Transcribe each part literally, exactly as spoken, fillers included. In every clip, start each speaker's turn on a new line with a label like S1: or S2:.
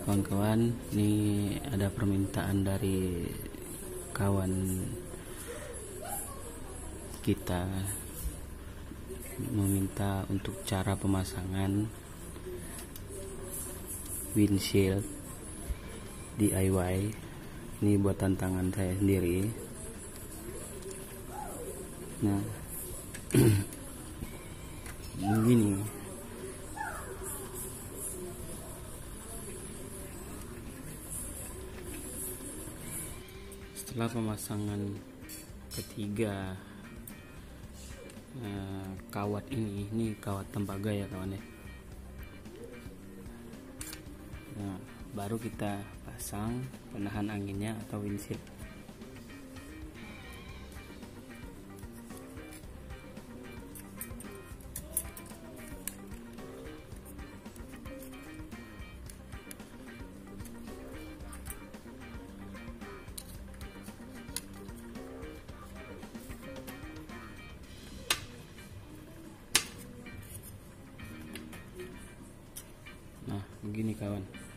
S1: kawan-kawan, ini ada permintaan dari kawan kita meminta untuk cara pemasangan windshield D I Y. Ini buatan tangan saya sendiri. Nah begini. Setelah pemasangan ketiga eh, kawat ini, ini kawat tembaga ya kawan ya. Nah, baru kita pasang penahan anginnya atau windshield. Nah begini kawan,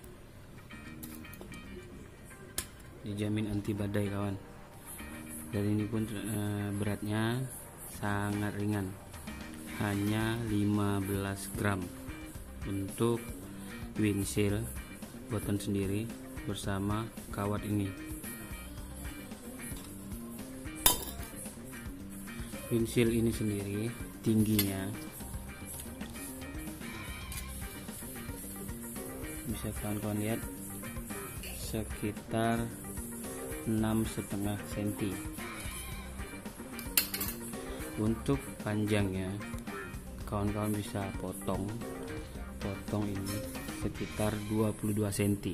S1: dijamin anti badai kawan. Dan ini pun e, beratnya sangat ringan, hanya lima belas gram untuk windshield buatan sendiri bersama kawat ini. Windshield ini sendiri tingginya bisa kawan-kawan lihat sekitar enam setengah senti. Untuk panjangnya kawan-kawan bisa potong potong ini sekitar dua puluh dua senti.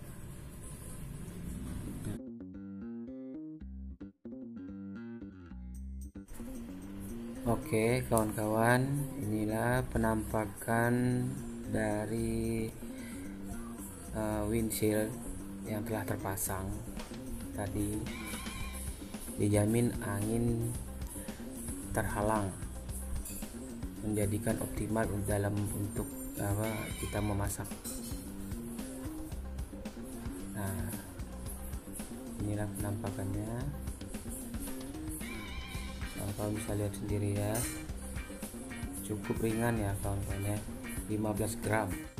S1: Oke kawan-kawan, inilah penampakan dari uh, windshield yang telah terpasang tadi. Dijamin angin terhalang, menjadikan optimal dalam untuk apa kita memasak. Nah inilah penampakannya, kawan-kawan bisa lihat sendiri ya. Cukup ringan ya kawan-kawan ya, lima belas gram.